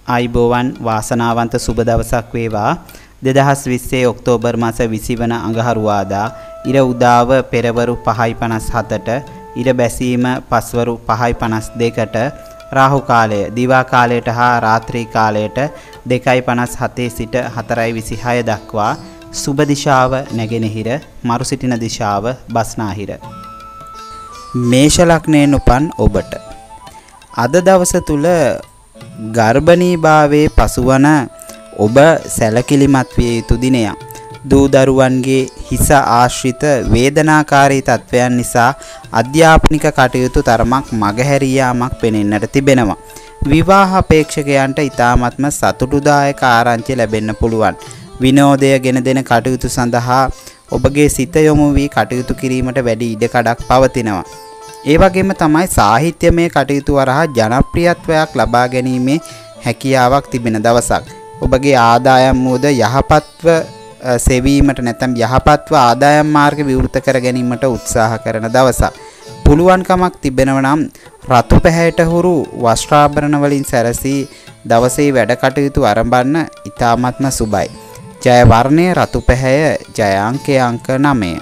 ආයිබෝවන් වාසනාවන්ත සුබ දවසක් වේවා 2020 ඔක්තෝබර් මාස 20 වන අඟහරුවාදා ඉර උදාව පෙරවරු 5:57ට ඉර බැසීම පස්වරු 5:52ට රාහු කාලය දිවා කාලයට හා රාත්‍රී කාලයට 2:57 සිට 4:26 දක්වා සුබ දිශාව නැගෙනහිර මරු සිටින දිශාව බස්නාහිර. මේෂ ලග්නයෙන් උපන් ඔබට අද දවස තුල ගර්භණී භාවයේ පසුවන ඔබ සැලකිලිමත් විය යුතු දිනයක්. දූ දරුවන්ගේ හිස ආශ්‍රිත වේදනාකාරී තත්වයන් නිසා අධ්‍යාපනික කටයුතු තරමක් මගහැරී යාමක් පෙනෙන්නට තිබෙනවා. විවාහ අපේක්ෂකයන්ට ඉතාමත්ම සතුටුදායක ආරංචි ලැබෙන්න පුළුවන්. විනෝදය ගෙන දෙන කටයුතු සඳහා ඔබගේ සිත යොමු වී කටයුතු කිරීමට වැඩි ඉඩකඩක් පවතිනවා. ඒ වගේම තමයි සාහිත්‍යමය කටයුතු වරහා ජනප්‍රියත්වයක් ලබා ගැනීමේ හැකියාවක් තිබෙන දවසක්. ඔබගේ ආදායම් මුවද යහපත්ව සෙවීමට නැත්නම් යහපත්ව ආදායම් මාර්ග විවෘත කර ගැනීමට උත්සාහ කරන දවසක්. පුළුවන්කමක් තිබෙනවා නම් රතු පැහැයට හුරු වස්ත්‍රාභරණ වලින් සැරසී දවසේ වැඩ කටයුතු ආරම්භන්න ඉතාමත්ම සුබයි. ජය වර්ණයේ රතු පැහැය, ජය අංකය අංක 9.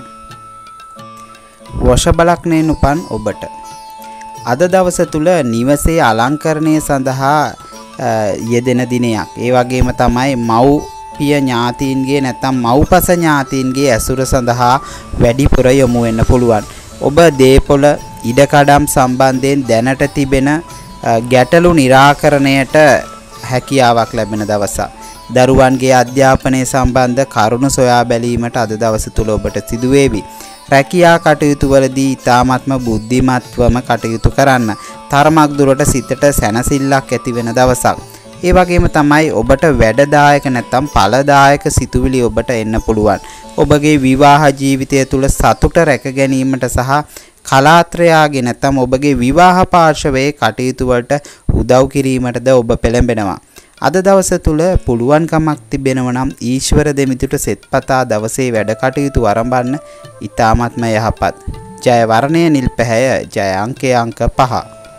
වෘෂභ ලග්නයෙන් උපන් ඔබට අද දවස තුල නිවසේ අලංකරණය සඳහා යෙදෙන දිනයක්. ඒ වගේම තමයි මව්පිය ඥාතීන්ගේ නැත්නම් මව්පස ඥාතීන්ගේ ඇසුර සඳහා වැඩිපුර යොමු වෙන්න පුළුවන්. ඔබ දේපොළ ඉඩකඩම් සම්බන්ධයෙන් දැනට තිබෙන ගැටලු निराකරණයට හැකියාවක් ලැබෙන දවසක්. දරුවන්ගේ අධ්‍යාපනය සම්බන්ධ කරුණු සොයා බැලීමට අද දවස තුල ඔබට සිදු වේවි. රැකියා කටයුතු වලදී ඊ타ත්ම බුද්ධිමත්වම කටයුතු කරන්න. තරමක් දුරට සිතට සැනසෙල්ලක් ඇති වෙන දවසක්. ඒ වගේම තමයි ඔබට වැඩදායක නැත්නම් ඵලදායක සිතුවිලි ඔබට එන්න පුළුවන්. ඔබගේ විවාහ ජීවිතය තුල සතුට රැක ගැනීමට සහ කලාත්‍රයාගේ නැත්නම් ඔබගේ විවාහ පාර්ශවයේ කටයුතු වලට උදව් කිරීමටද ඔබ පෙළඹෙනවා. අද දවස තුල පුළුවන්කමක් තිබෙනවා නම් ඊශ්වර දෙමිතුට සෙත්පතා දවසේ වැඩ කටයුතු ආරම්භන්න ඉතාමත්ම යහපත්. ජය වර්ණය නිල් පැහැය, ජය අංකය අංක 5.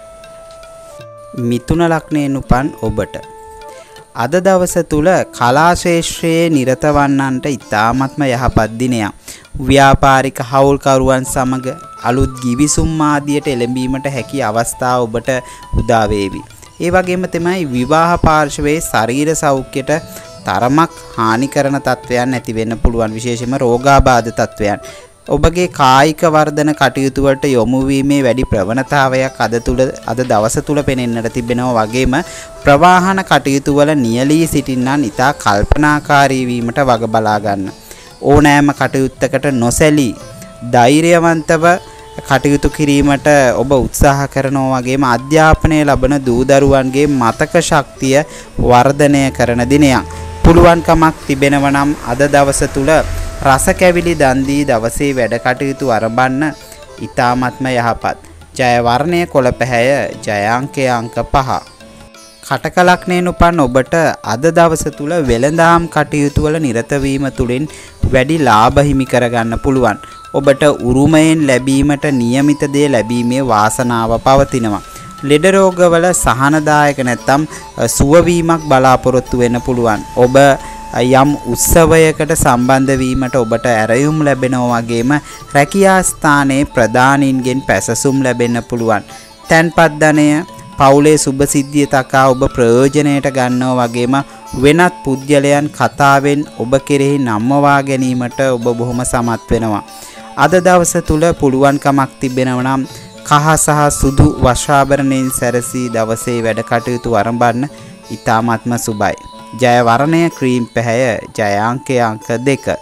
මිථුන ලග්නයෙන් උපන් ඔබට අද දවස තුල කලා ශාස්ත්‍රයේ නිරත වන්නන්ට ඉතාමත්ම යහපත් දිනයක්. ව්‍යාපාරික හවුල්කරුවන් සමග අලුත් ගිවිසුම් ආදියට එළඹීමට හැකි අවස්ථා ඔබට උදා වේවි. ඒ වගේම තමයි විවාහ පාර්ශවයේ ශරීර සෞඛ්‍යයට තරමක් හානි කරන තත්වයන් ඇති වෙන්න පුළුවන්, විශේෂයෙන්ම රෝගාබාධ තත්වයන්. ඔබගේ කායික වර්ධන කටයුතු වලට යොමු වීමේ වැඩි ප්‍රවණතාවයක් අද දවස තුල පෙනෙන්නට තිබෙනවා. වගේම ප්‍රවාහන කටයුතු වල නියැලී සිටින්නන් ඉතා කල්පනාකාරී වීමට වග බලා ගන්න. ඕනෑම කටයුත්තකට නොසැලී ධෛර්යවන්තව කටයුතු කිරීමට ඔබ උත්සාහ කරනවා. වගේම අධ්‍යාපනය ලබන දූ දරුවන්ගේ මතක ශක්තිය වර්ධනය කරන දිනයක්. පුළුවන්කමක් තිබෙනවා නම් අද දවස තුල රස කැවිලි දන් දී දවසේ වැඩ කටයුතු ආරම්භන්න ඉතාමත්ම යහපත්. ජය වර්ණය කොළ පැහැය, ජය අංකය අංක 5. කටක ලග්නයෙන් උපන් ඔබට අද දවස තුල වෙළඳාම් කටයුතු වල නිරත වීම තුලින් වැඩි ලාභ හිමි කරගන්න පුළුවන්. ඔබට උරුමයෙන් ලැබීමට නියමිත දේ ලැබීමේ වාසනාව පවතිනවා. ලෙඩ රෝගවල සහනදායක නැත්නම් සුවවීමක් බලාපොරොත්තු වෙන්න පුළුවන්. ඔබ යම් උත්සවයකට සම්බන්ධ වීමට ඔබට ඇරයුම් ලැබෙනවා. වගේම රැකියා ස්ථානයේ ප්‍රධානීන්ගෙන් පැසසුම් ලැබෙන්න පුළුවන්. තැන්පත් ධනය පවුලේ සුබ සිද්ධිය තකා ඔබ ප්‍රයෝජනයට ගන්නවා. වගේම වෙනත් පුද්ගලයන් කතාවෙන් ඔබ කෙරෙහි නම්මවා ගැනීමට ඔබ බොහොම සමත් වෙනවා. අද දවස තුල පුළුවන්කමක් තිබෙනවා නම් කහ සහ සුදු වස්ත්‍රාභරණයෙන් සැරසී දවසේ වැඩ කටයුතු ආරම්භන්න ඉතාමත්ම සුබයි. ජය වර්ණය ක්‍රීම් පැහැය, ජය අංකය අංක 2.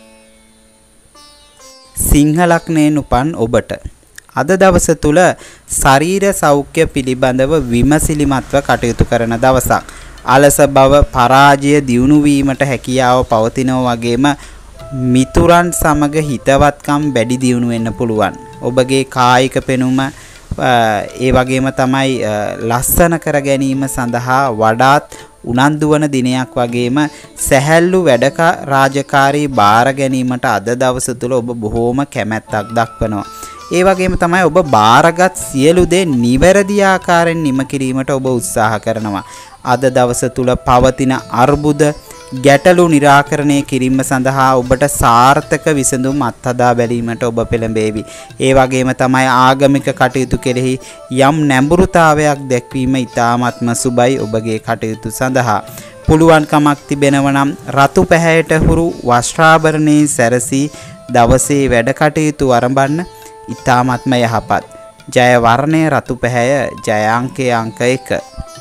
සිංහ ලග්නයෙන් උපන් ඔබට අද දවස තුල ශරීර සෞඛ්‍ය පිළිබඳව විමසිලිමත්ව කටයුතු කරන දවසක්. අලස බව, පරාජය දියුණු වීමට හැකියාව පවතිනවා. වගේම මිතුරන් සමග හිතවත්කම් වැඩි දියුණු වෙන්න පුළුවන්. ඔබගේ කායික පෙනුම ඒ වගේම තමයි ලස්සන කර ගැනීම සඳහා වඩාත් උනන්දු වන දිනයක්. වගේම සැහැල්ලු වැඩ රාජකාරී බාර ගැනීමට අද දවස තුල ඔබ බොහෝම කැමැත්තක් දක්වනවා. ඒ වගේම තමයි ඔබ බාරගත් සියලු දේ නිවැරදි ආකාරයෙන් නිම කිරීමට ඔබ උත්සාහ කරනවා. අද දවස තුල පවතින අර්බුද ගැටලු निराකරණය කිරීම සඳහා ඔබට සාර්ථක විසඳුම් අත්හදා බැලීමට ඔබ පෙළඹේවි. ඒ වගේම තමයි ආගමික කටයුතු කෙරෙහි යම් නැඹුරුතාවයක් දැක්වීම ඉතාමත්ම සුබයි ඔබගේ කටයුතු සඳහා. පුළුවන්කමක් තිබෙනව නම් රතු පැහැයට හුරු වස්ත්‍රාභරණයෙන් සැරසී දවසේ වැඩ කටයුතු ආරම්භන්න ඉතාමත්ම යහපත්. ජය වර්ණය රතු පැහැය, ජය අංකය අංක 1.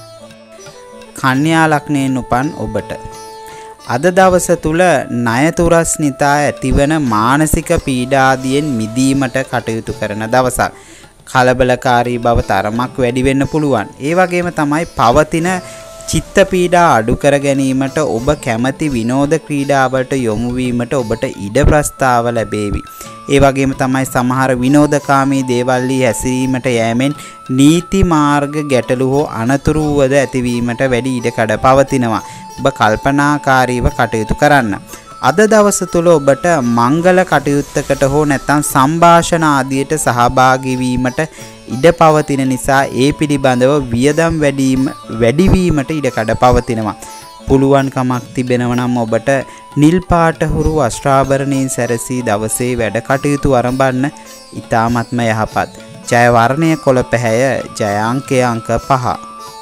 කන්‍යා ලග්නයෙන් උපන් ඔබට අද දවස තුල ණයතුරස්නිතා ඇතිවන මානසික පීඩාදියෙන් මිදීමට කටයුතු කරන දවසක්. කලබලකාරී බව තරමක් වැඩි වෙන්න පුළුවන්. ඒ වගේම තමයි පවතින චිත්ත පීඩා අඩු කර ගැනීමට ඔබ කැමති විනෝද ක්‍රීඩාවලට යොමු වීමට ඔබට ඉඩ ප්‍රස්තාව ලැබේවි. ඒ වගේම තමයි සමහර විනෝදකාමී දේවල් වී හැසිරීමට යෑමෙන් නීති මාර්ග ගැටලු හෝ අනතුරු වද ඇතිවීමට වැඩි ඉඩකඩ පවතිනවා. ඔබ කල්පනාකාරීව කටයුතු කරන්න. අද දවස තුල ඔබට මංගල කටයුත්තකට හෝ නැත්නම් සංഭാෂණ ආදියට සහභාගී වීමට ඉඩ පවතින නිසා ඒ පිළිබඳව වියදම් වැඩිවීමට ඉඩකඩ පවතිනවා. පුළුවන්කමක් තිබෙනව නම් ඔබට නිල් පාට හුරු වස්ත්‍රාභරණයෙන් සැරසී දවසේ වැඩ කටයුතු ආරම්භන්න ඉතාමත්ම යහපත්. ජය වර්ණය කොළ පැහැය, ජය අංකය අංක 5.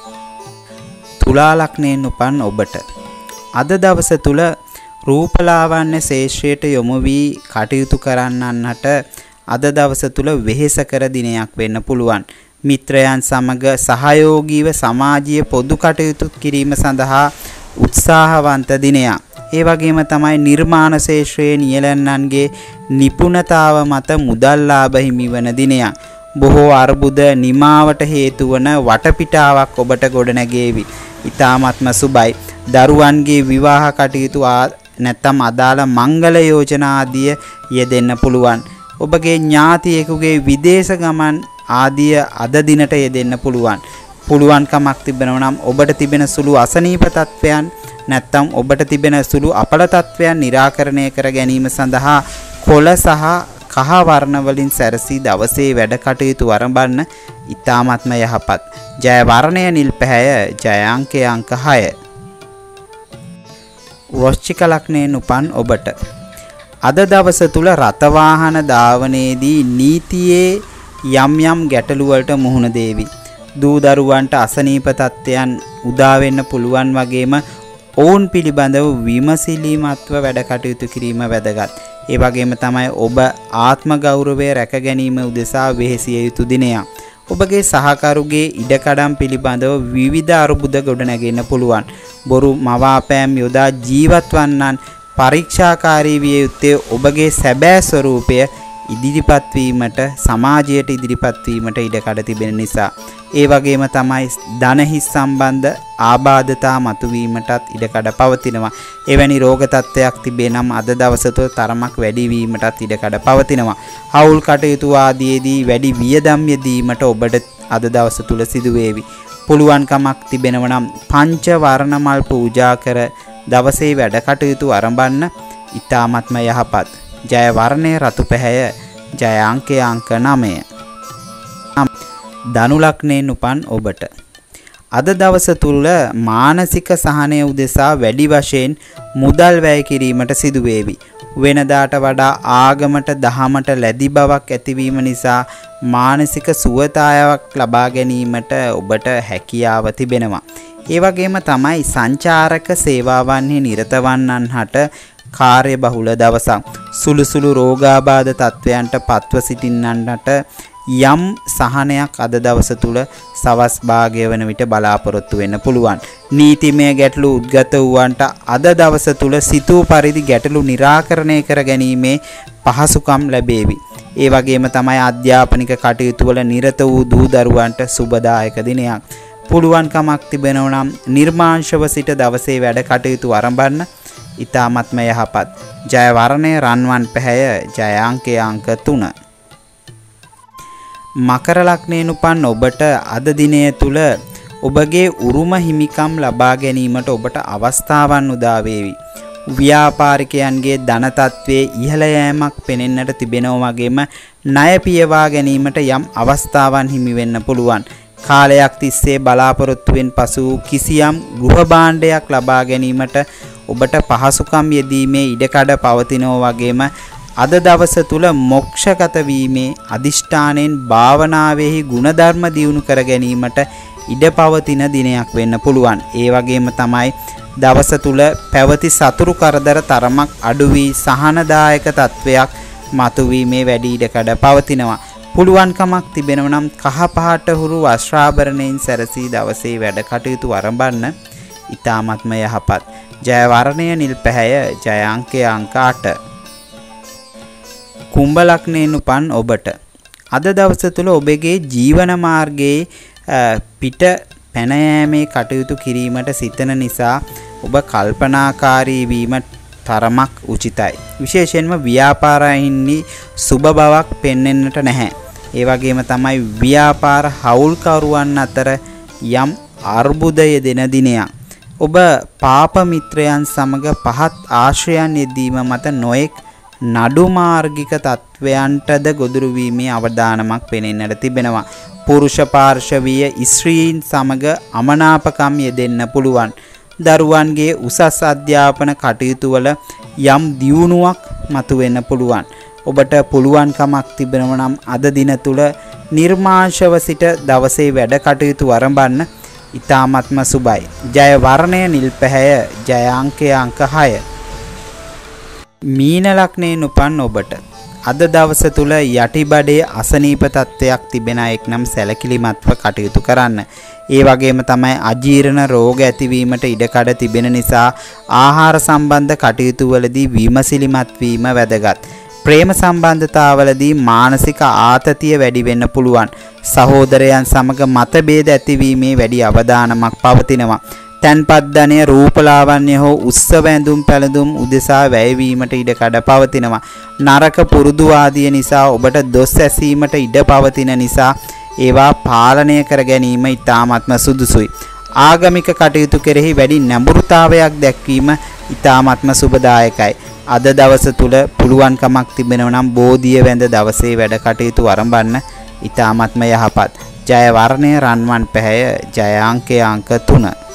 තුලා ලග්නයෙන් උපන් ඔබට අද දවස තුල රූපලාවන්‍ය ශේෂ්ත්‍රයට යොමු වී කටයුතු කරන්නන්ට අද දවස තුල වෙහෙසකර දිනයක් වෙන්න පුළුවන්. මිත්‍රයන් සමග සහයෝගීව සමාජීය පොදු කටයුතු කිරීම සඳහා උත්සාහවන්ත දිනයක්. ඒ වගේම තමයි නිර්මාණ ශේෂ්ත්‍රයේ නියැලන්නන්ගේ නිපුණතාව මත මුදල් ලාභ හිමිවන දිනයක්. බොහෝ අර්බුද නිමාවට හේතු වන වටපිටාවක් ඔබට ගොඩනැගේවි. ඊ타ත්ම සුබයි. දරුවන්ගේ විවාහ කටයුතු නැත්නම් අදාළ මංගල යෝජනා ආදිය යෙදෙන්න පුළුවන්. ඔබගේ ඥාතියෙකුගේ විදේශ ගමන් ආදිය අද දිනට යෙදෙන්න පුළුවන්. පුළුවන්කමක් තිබෙනවා නම් ඔබට තිබෙන සුළු අසනීප තත්ත්වයන් නැත්නම් ඔබට තිබෙන සුළු අපල තත්ත්වයන් निराකරණය කර ගැනීම සඳහා කොළ සහ කහ වර්ණ වලින් සැරසී දවසේ වැඩ කටයුතු ආරම්භන්න ඉතාමත්ම යහපත්. ජය වර්ණය නිල් පැහැය, ජය අංකය අංක 6. වෘශ්චික ලග්නයෙන් උපන් ඔබට අද දවස තුල රථ වාහන ධාවනයේදී නීතියේ යම් යම් ගැටලු වලට මුහුණ දේවි. දූ දරුවන්ට අසනීප තත්ත්වයන් උදා වෙන්න පුළුවන් වගේම ඔවුන් පිළිබඳව විමසිලිමත්ව වැඩ කටයුතු කිරීම වැදගත්. ඒ වගේම තමයි ඔබ ආත්ම ගෞරවය රැක ගැනීම උදෙසා වෙහෙසිය යුතු දිනයක්. ඔබගේ සහකරුගේ ඉඩකඩම් පිළිබඳව විවිධ අරුබුද ගොඩනැගෙන්න පුළුවන්. බොරු මවාපෑම් යොදා ජීවත් වන්නන් පරීක්ෂාකාරී විය යුත්තේ ඔබගේ සැබෑ ස්වરૂපය ඉදිරිපත් වීමට, සමාජයට ඉදිරිපත් වීමට ඉඩකඩ තිබෙන නිසා. ඒ වගේම තමයි ධනහිස් සම්බන්ධ ආබාධතා මතුවීමටත් ඉඩකඩ පවතිනවා. එවැනි රෝග තත්ත්වයක් තිබේ නම් අද දවස තුළ තරමක් වැඩි වීමටත් ඉඩකඩ පවතිනවා. හවුල් කටයුතු ආදීදී වැඩි වියදම් යෙදීමට ඔබට අද දවස තුළ සිදු වේවි. පුළුවන්කමක් තිබෙනව නම් පංච වර්ණමල් පූජා කර දවසේ වැඩ කටයුතු ආරම්භන්න ඉතාමත්ම යහපත්. ජය වර්ණය රතු පැහැය, ජය අංකය අංක 9. ධනු ලග්නයෙන් උපන් ඔබට අද දවස තුල මානසික සහනය උදෙසා වැඩි වශයෙන් මුදල් වැය කිරීමට සිදු වේවි. වෙනදාට වඩා ආගමට දහමට ලැබි බවක් ඇතිවීම නිසා මානසික සුවතාවක් ලබා ගැනීමට ඔබට හැකියාව තිබෙනවා. ඒ වගේම තමයි සංචාරක සේවාවන්හි නිරත වන්නන්ට කාර්ය බහුල දවසක්. සුළු සුළු රෝගාබාධ තත්වයන්ට පත්ව සිටින්නන්ට යම් සහනයක් අද දවස තුල සවස් භාගය වන විට බලාපොරොත්තු වෙන්න පුළුවන්. නීතිමය ගැටලු උද්ගත වූවන්ට අද දවස තුල සිතූ පරිදි ගැටලු निराකරණය කර ගැනීමේ පහසුකම් ලැබේවි. ඒ වගේම තමයි අධ්‍යාපනික කටයුතු වල නිරත වූ දූ දරුවන්ට සුබදායක දිනයක්. පුළුවන්කමක් තිබෙනව නම් නිර්මාංශව සිට දවසේ වැඩ කටයුතු ආරම්භන්න ඉතාමත්ම යහපත්. ජය වර්ණය රන්වන් පැහැය, ජය අංකය අංක 3. මකර ලග්නයෙන් උපන් ඔබට අද දිනය තුල ඔබගේ උරුම හිමිකම් ලබා ගැනීමට ඔබට අවස්ථාවන් උදා වේවි. ව්‍යාපාරිකයන්ගේ ධන තත්ත්වයේ ඉහළ යෑමක් පෙනෙන්නට තිබෙනවා වගේම ණය පියවා ගැනීමට යම් අවස්ථාවන් හිමි වෙන්න පුළුවන්. කාලයක් තිස්සේ බලාපොරොත්තුවෙන් පසු කිසියම් ගෘහ භාණ්ඩයක් ලබා ගැනීමට ඔබට පහසුකම් යෙදීමේ ඉඩකඩ පවතිනවා වගේම අද දවස තුල මොක්ෂගත වීමේ අදිෂ්ඨානෙන් භාවනාවේහි ගුණධර්ම දියුණු කර ගැනීමට ඉඩ පවතින දිනයක් වෙන්න පුළුවන්. ඒ වගේම තමයි දවස තුල පැවති සතුරු කරදර තරමක් අඩු වී සහනදායක තත්වයක් මතුවීමේ වැඩි ඉඩකඩ පවතිනවා. පුළුවන්කමක් තිබෙනවා නම් කහ පහට හුරු වස්ත්‍රාභරණයෙන් සැරසී දවසේ වැඩ කටයුතු ආරම්භන්න ඊ타ත්ම යහපත්. ජය වර්ණය නිල් පැහැය, ජය අංකය අංක 8. කුම්භ ලග්නයෙන් උපන් ඔබට අද දවස තුල ඔබගේ ජීවන මාර්ගයේ පිට පැන යෑමේ කටයුතු කිරීමට සිතන නිසා ඔබ කල්පනාකාරී වීම තරමක් උචිතයි. විශේෂයෙන්ම ව්‍යාපාරයින්හි සුබ බවක් පෙන්වෙන්නට නැහැ. ඒ වගේම තමයි ව්‍යාපාර හවුල්කරුවන් අතර යම් අර්බුදය දෙන දිනයක්. ඔබ පාප මිත්‍රයන් සමග පහත් ආශ්‍රයයන් යෙදීම මත නොඑක් නඩු මාර්ගික තත්වයන්ටද ගොදුරු වීමේ අවදානමක් පෙනෙන්නට තිබෙනවා. පුරුෂ පාර්ශවීය ස්ත්‍රීන් සමග අමනාපකම් යෙදෙන්න පුළුවන්. දරුවන්ගේ උසස් අධ්‍යාපන කටයුතු වල යම් දියුණුවක් මතුවෙන්න පුළුවන්. ඔබට පුළුවන්කමක් තිබෙනවා නම් අද දින තුල නිර්මාංශව සිට දවසේ වැඩ කටයුතු ආරම්භන්න ඊ타ත්ම සුබයි. ජය වර්ණය නිල් පැහැය, ජය අංකය අංක 6. මීන ලග්නයෙන් උපන් ඔබට අද දවස තුල යටිබඩේ අසනීප තත්ත්වයක් තිබෙන එක් නම් සැලකිලිමත්ව කටයුතු කරන්න. ඒ වගේම තමයි අජීර්ණ රෝග ඇතිවීමට ඉඩකඩ තිබෙන නිසා ආහාර සම්බන්ධ කටයුතු වලදී විමසිලිමත් වීම වැදගත්. ප්‍රේම සම්බන්ධතාවලදී මානසික ආතතිය වැඩි වෙන්න පුළුවන්. සහෝදරයන් සමග මතභේද ඇතිවීමේ වැඩි අවධානමක් පවතිනවා. තන්පත් ධනය රූපලාවන්‍ය හෝ උත්සව ඇඳුම් පැළඳුම් උදෙසා වැයවීමට ඉඩ කඩ පවතිනවා. නරක පුරුදු ආදිය නිසා ඔබට දොස් ඇසීමට ඉඩ පවතින නිසා ඒවා පාලනය කර ගැනීම ඉතාමත්ම සුදුසුයි. ආගමික කටයුතු කෙරෙහි වැඩි නැඹුරුතාවයක් දැක්වීම ඉතාමත්ම සුබදායකයි. අද දවස තුල පුළුවන්කමක් තිබෙනවා නම් බෝධිය වැඳ දවසේ වැඩ කටයුතු ආරම්භන්න ඉතාමත්ම යහපත්. ජය වර්ණය රන්වන් පැහැය, ජය අංකය අංක 3.